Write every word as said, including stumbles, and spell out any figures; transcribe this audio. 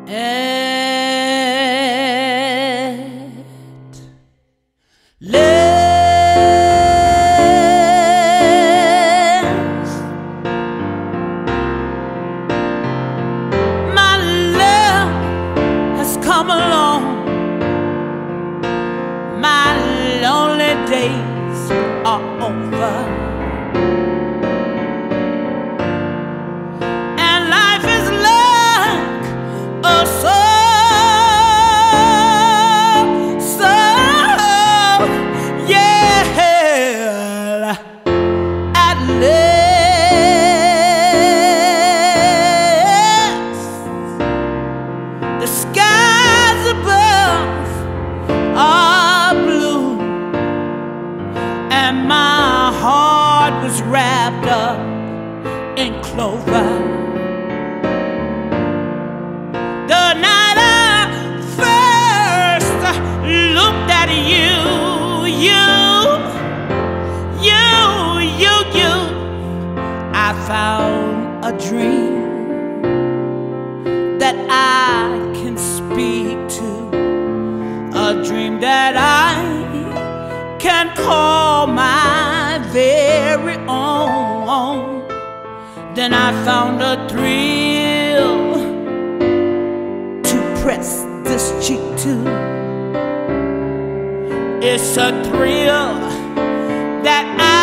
and less. My love has come along. My lonely days are over. The skies above are blue, and my heart was wrapped up in clover. The night I first looked at you, you, you, you, you, I found a dream that I can speak to, a dream that I can call my very own. Then I found a thrill to press this cheek to. It's a thrill that I